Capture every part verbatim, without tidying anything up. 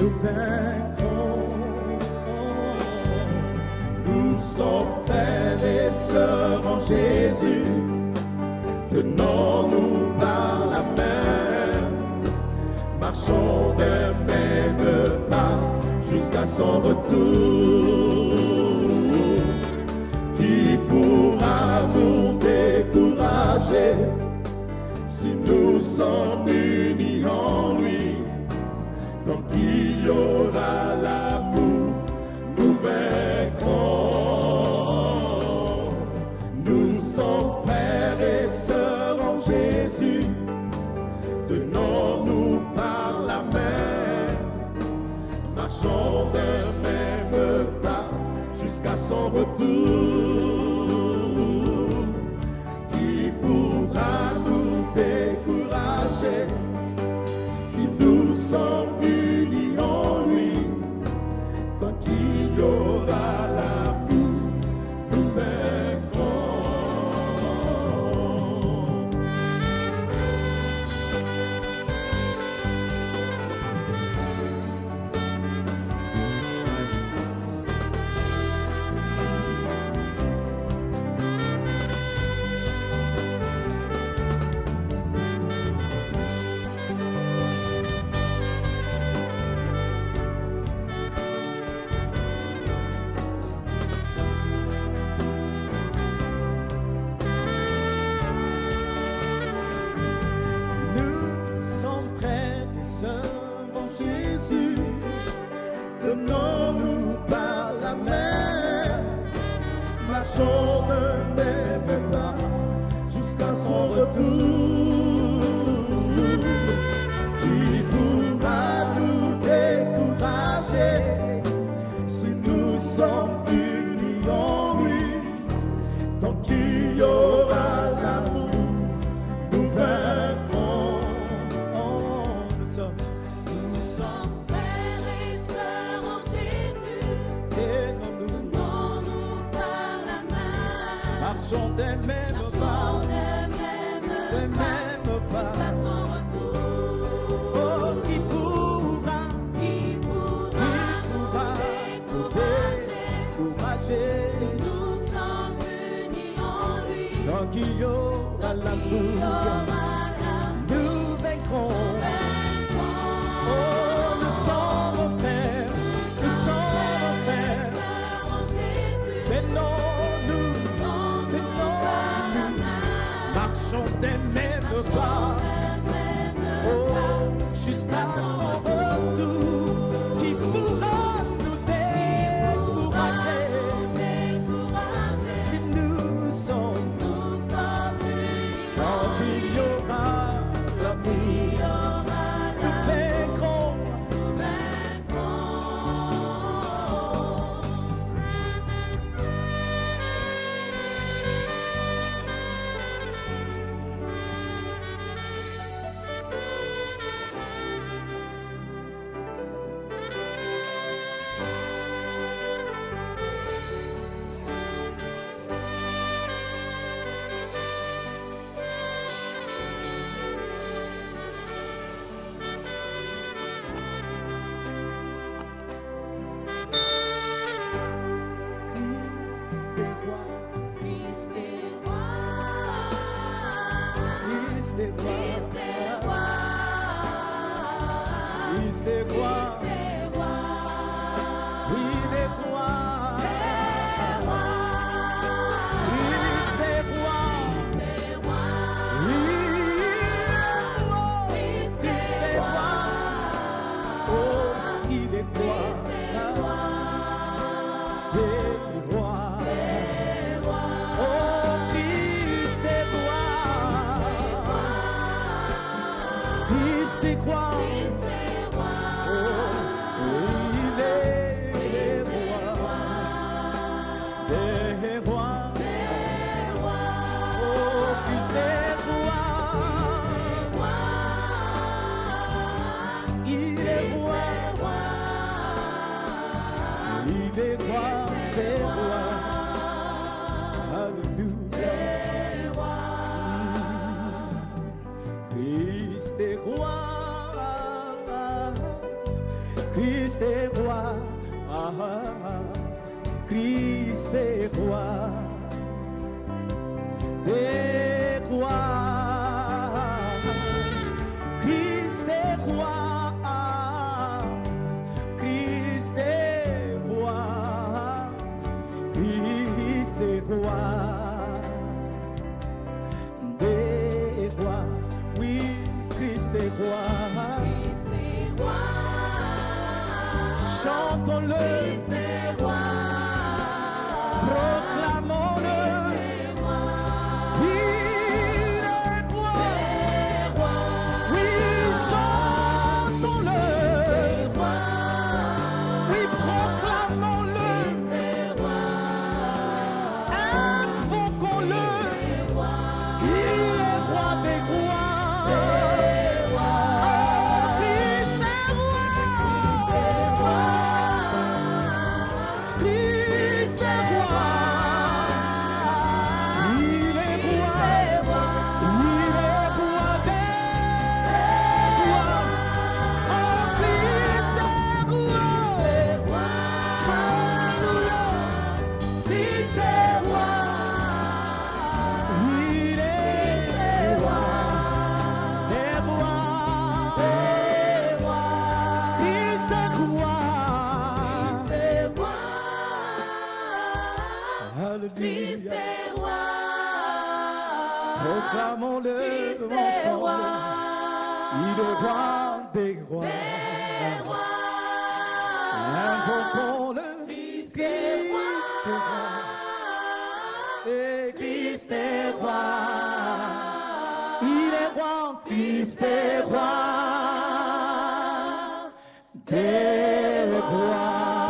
nous vaincrons. Nous sommes frères et sœurs en Jésus, tenons-nous par la main, marchons d'un même pas jusqu'à son retour. Qui pourra nous décourager si nous sommes unis en lui? Tant qu'il y aura l'amour, nous vaincrons. Nous sommes frères et sœurs en Jésus, tenons-nous par la main, marchons d'un même pas jusqu'à son retour. Qui pourra nous décourager si nous sommes unis en lui? Tant qu'il y aura l'amour, nous vaincrons. Tenons-nous par la main, marchons d'un même pas jusqu'à son retour. Qui pourra nous décourager si nous sommes unis en lui? Tant qu'il y aura l'amour, nous vaincrons. Nous sommes, nous sommes marchons des mêmes pas, des mêmes pas, jusqu'à son retour. Oh, qui pourra, qui pourra, qui pourra nous décourager si nous sommes unis en lui? Tant qu'il y aura l'amour, nous vaincrons. Oh, nous sommes frères, nous sommes frères, mais non. Des mêmes pas, oh, jusqu'à son retour. Qui pourra nous décourager si nous sommes unis? Quand il y aura l'amour, nous vaincrons. Fils des rois, oui des rois, fils des rois, oui fils des rois, oh il est roi, des rois, oh fils des rois, fils des rois. Oh, des rois. Christ est roi. Christ est roi. Christ est roi. Des rois. Oui, Christ est roi. Chantons-le, proclamons-le. Il est roi. Oui, chantons-le. Oui, proclamons-le. Invoquons-le. Il est roi des rois. Proclamons-le ensemble. Il est roi des rois. Invoquons-le. Christ est roi. Et Christ est roi. Il est roi. Christ est roi des rois.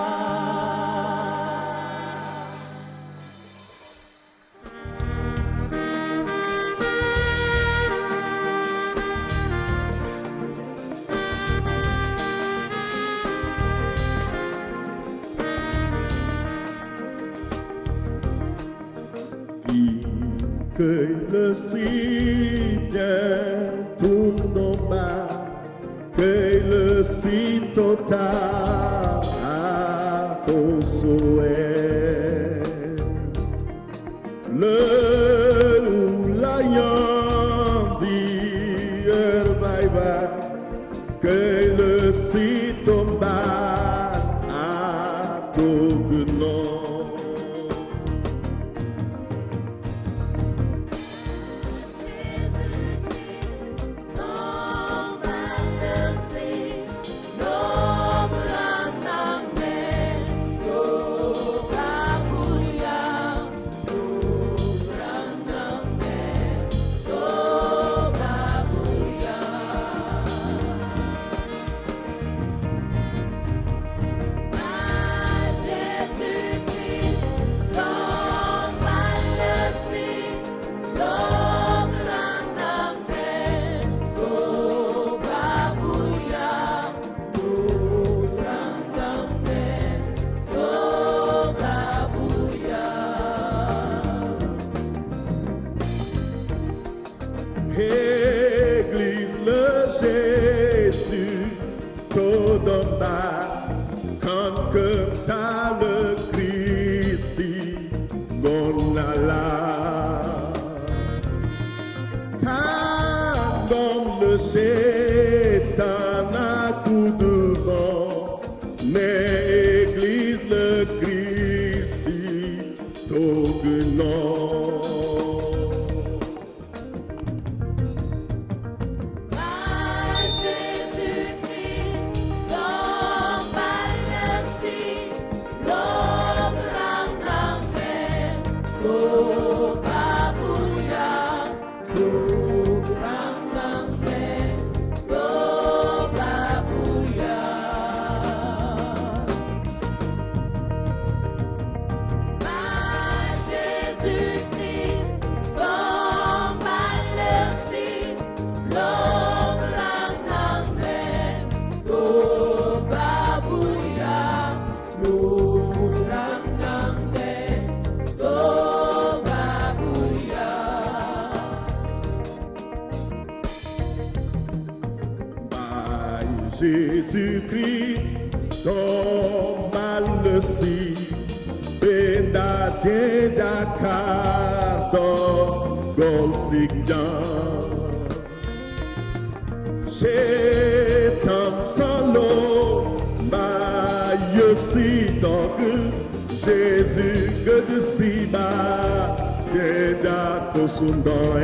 Que le ciel tourne en bas, que le ciel total au souhait. Le lion dit bye bye, que le ciel tombe à tout nom. Église le Jésus, tout en bas, comme que t'as le Christ, gonala. T'as comme le Chétan à coup de vent, mais Église le Christ, tout non. Jésus-Christ, ton mal le si, benda te jacardo, Golsignan. Shetam solo, ma yosi donc Jésus que de si bas, déjà tout son dans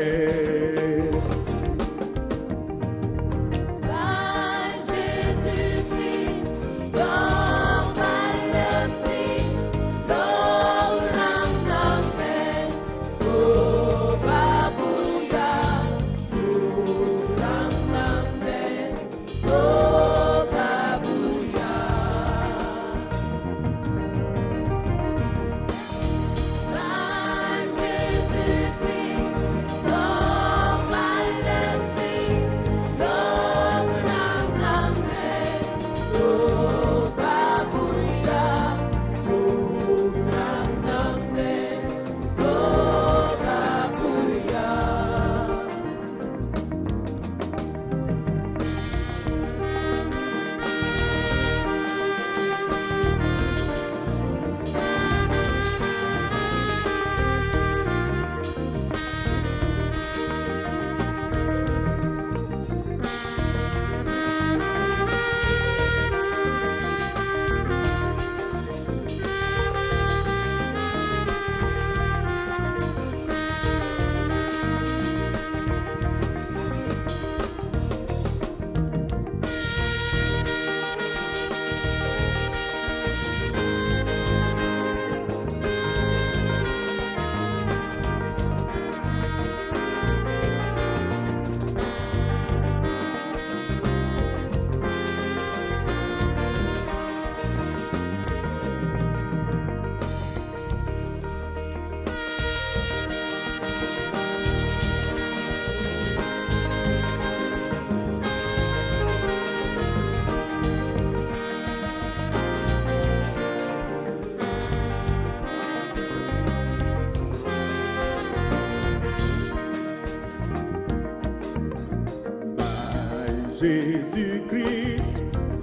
Jésus-Christ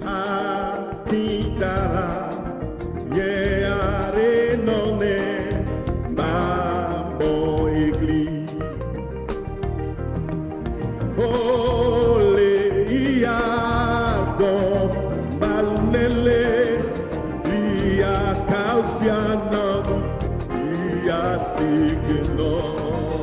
habitera, ye are nommé ma bon église. Ole iardon balnele, ia causiano, ia signo.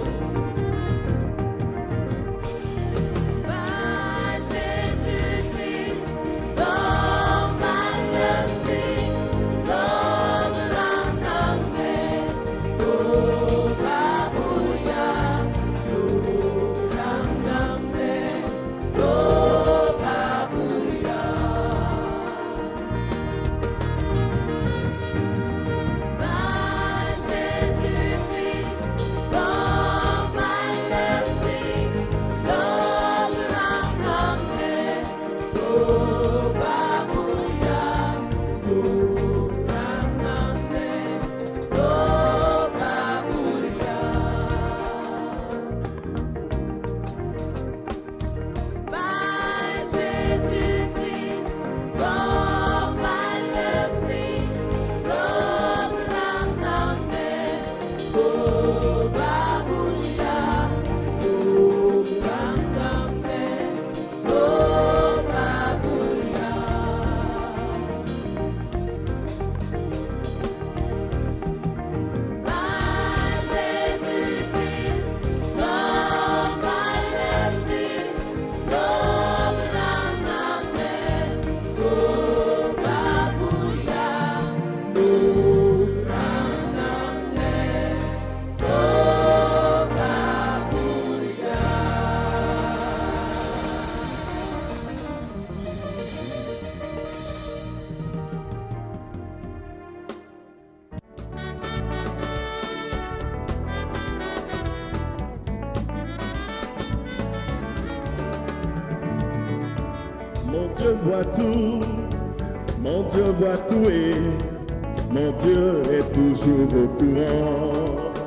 Mon Dieu voit tout, mon Dieu voit tout et mon Dieu est toujours au courant.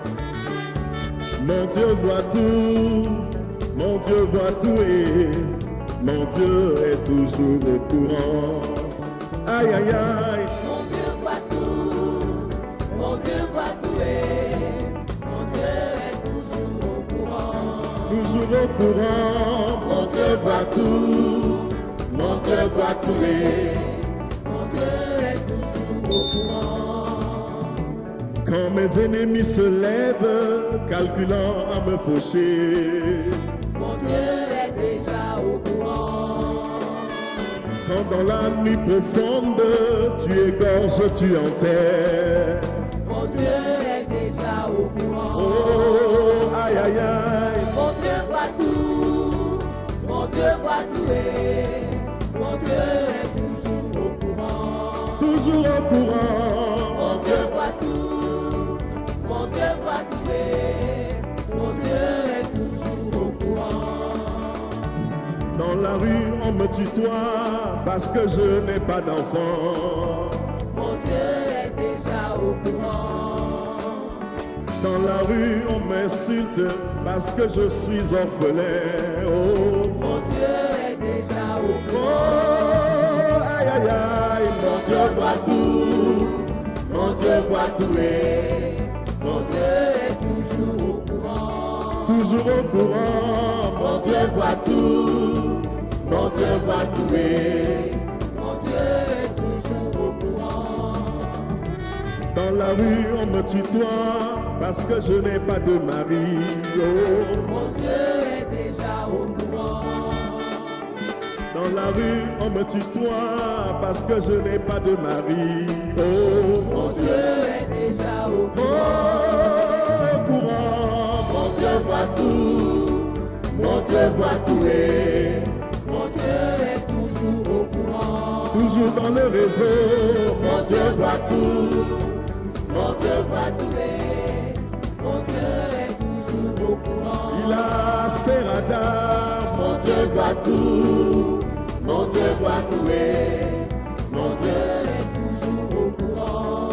Mon Dieu voit tout, mon Dieu voit tout et mon Dieu est toujours au courant. Aïe aïe aïe. Mon Dieu voit tout, mon Dieu voit tout et mon Dieu est toujours au toujours au courant. Mon Dieu voit tout, mon Dieu voit tout, et mon Dieu est toujours au courant. Quand mes ennemis se lèvent, calculant à me faucher, Mon Dieu est déjà au courant. quand dans la nuit profonde, tu égorges, tu enterres. Mon Dieu est déjà au courant. Oh, aïe, aïe, aïe. Mon Dieu voit tout, mon Dieu voit tout, et mon Dieu est toujours au courant. Toujours au courant. Mon Dieu voit tout, mon Dieu voit tout, et mon Dieu est toujours au courant. Dans la rue, on me tutoie parce que je n'ai pas d'enfant. Mon Dieu est déjà au courant. Dans la rue, on m'insulte parce que je suis orphelin. Oh, Mon Dieu est déjà au oh, courant. aïe, aïe, aïe. Mon Dieu voit tout, mon Dieu voit tout, et mon Dieu est toujours au courant. Toujours au courant. Mon Dieu voit tout, mon Dieu voit tout, et mon Dieu est toujours au courant. Dans la rue, on me tutoie parce que je n'ai pas de mari. Oh, Mon Dieu est déjà au courant. dans la rue, on me tutoie parce que je n'ai pas de mari. Oh, Mon Dieu est déjà au oh, courant. au courant. Mon Dieu voit tout, mon Dieu voit tout, et mon Dieu est toujours au courant. Toujours dans le réseau. Mon Dieu voit tout, mon Dieu voit tout, et mon Dieu est toujours au courant. Il a ses radars. Mon Dieu voit tout, mon Dieu voit tout, et mon Dieu est toujours au courant.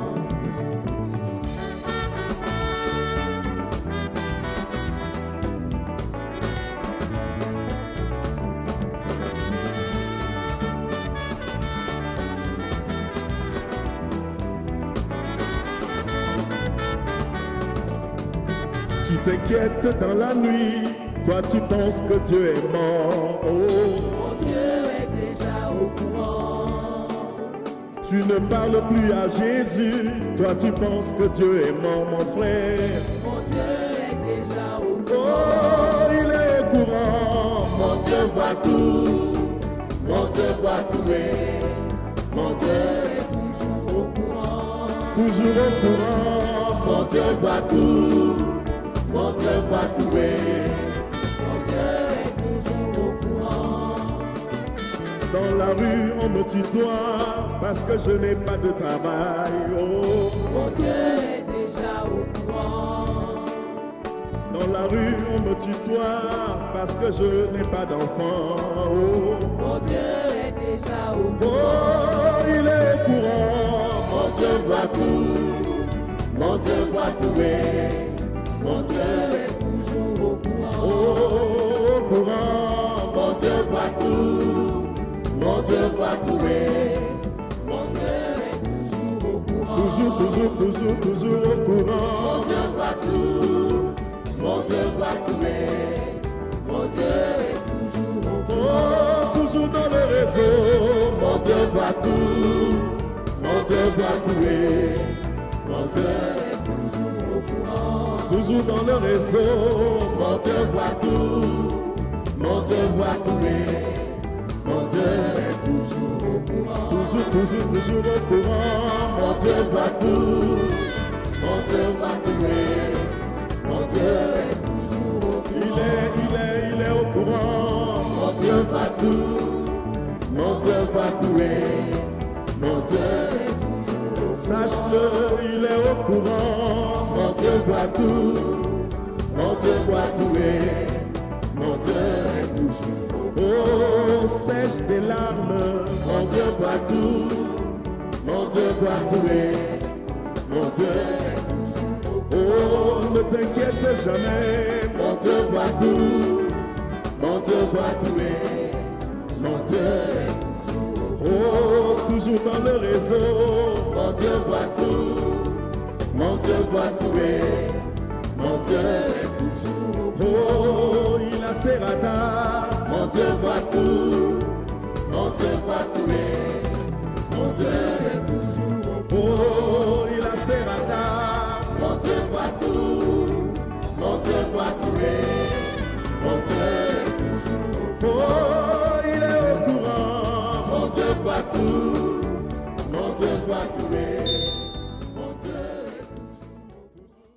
Tu t'inquiètes dans la nuit. Toi, tu penses que Dieu est mort. Oh, Mon Dieu est déjà au courant. tu ne parles plus à Jésus. Toi, tu penses que Dieu est mort, mon frère. Mon Dieu est déjà au Oh, courant. il est au courant. Mon Dieu voit tout, mon Dieu voit tout, et mon Dieu est toujours au courant. Toujours au courant. Mon Dieu voit tout, mon Dieu voit tout, et mon Dieu est toujours au courant. Dans la rue, on me tutoie parce que je n'ai pas de travail. Oh, Mon Dieu est déjà au courant. dans la rue, on me tutoie parce que je n'ai pas d'enfant. Oh, Mon Dieu est déjà au oh, courant. il est au courant. Mon Dieu voit tout, mon Dieu voit tout, et mon Dieu est toujours au courant. Oh, au courant. Mon Dieu voit tout, mon Dieu voit tout, et mon Dieu est toujours au courant. Toujours, toujours, toujours, toujours au Mon courant. Dieu voit tout, mon Dieu voit tout, et mon Dieu est toujours au courant. Oh, toujours dans le réseau. Mon Dieu voit tout, mon Dieu voit tout, et mon Dieu est toujours au courant. Toujours dans le réseau. Mon Dieu voit tout, mon Dieu voit tout, et mon Dieu est toujours au courant. Toujours, toujours, toujours au courant. Mon Dieu voit tout, mon Dieu voit tout, et mon Dieu est toujours au Il courant. est, il est, il est au courant. Mon Dieu voit tout, mon Dieu voit tout, et mon Dieu est toujours au courant. Sache-le, il est au courant. Mon Dieu voit tout, mon Dieu voit tout, et mon Dieu est toujours au courant. Oh, sèche tes larmes. Mon Dieu voit tout, mon Dieu voit tout, et mon Dieu est toujours au courant. Oh, ne t'inquiète jamais. Mon Dieu voit tout, mon Dieu voit tout, et mon Dieu est toujours au courant. Oh, toujours dans le réseau. Mon Dieu voit tout, mon Dieu voit tout, et mon Dieu est toujours au courant. Oh, Dieu voit tout, mon Dieu voit tout, et mon Dieu est toujours au courant. Oh, il a ses radars. Mon Dieu voit tout.